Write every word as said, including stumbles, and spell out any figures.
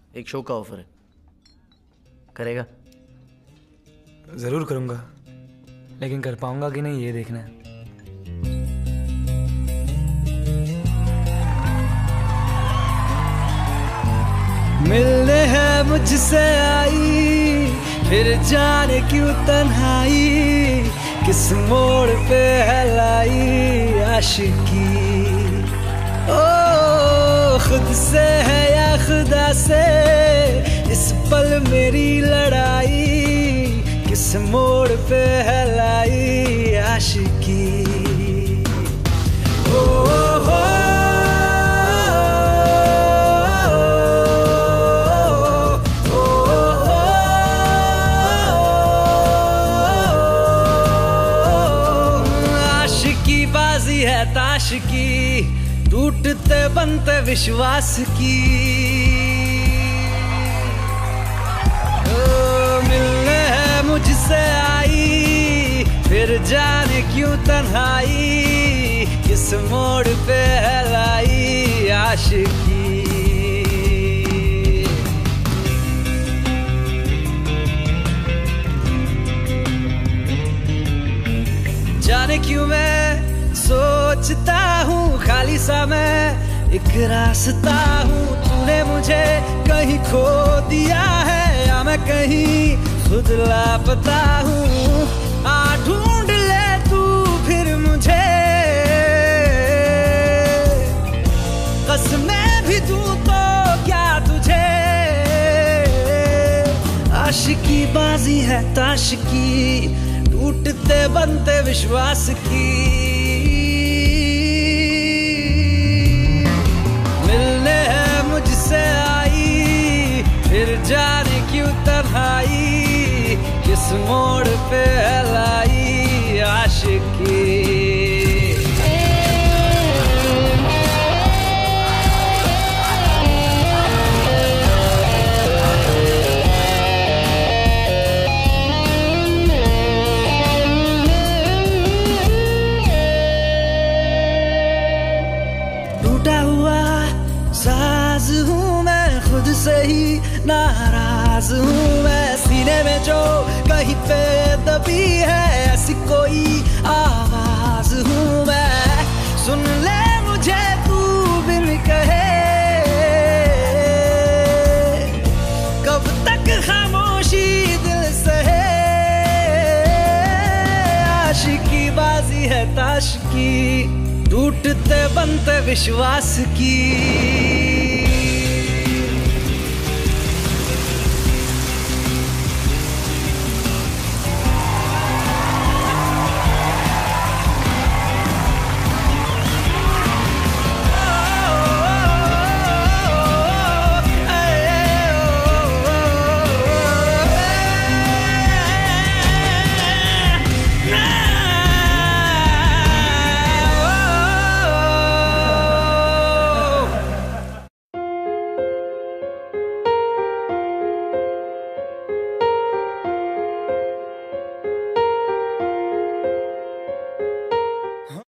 एक शो का ऑफर है, करेगा? जरूर करूंगा, लेकिन कर पाऊंगा कि नहीं ये देखना है। मिलने है मुझसे आई, फिर जाने क्यों तन्हाई, किस मोड़ पे है लाई आशिकी। ओ खुद से है या खुदा से, इस पल मेरी लड़ाई, किस मोड़ पे है लाई आशिकी। ओ हो है ताश की, टूटते बनते विश्वास की। ओ, मिलने है मुझसे आई, फिर जाने क्यों तन्हाई, किस मोड़ पे है लाई आशिकी। जाने क्यों मैं सोचता हूँ खाली सा मैं एक रास्ता हूँ, तूने मुझे कहीं खो दिया है या मैं कहीं खुद लापता हूँ। आ ढूंढ ले तू फिर मुझे, कसमें भी दूँ तो क्या तुझे। आशिकी बाजी है ताश की, टूटते बनते विश्वास की। फिर जाने क्यों तन्हाई, किस मोड़ पे है लाई आशिकी। टूटा हुआ साज हूँ मैं, खुद से ही नाराज हूँ मैं। सीने में जो कहीं पे दबी है ऐसी कोई आवाज हूँ मैं। सुन ले मुझे तू बिन कहे, कब तक खामोशी दिल सहे। आशिकी बाजी है ताश की, टूटते बनते विश्वास की।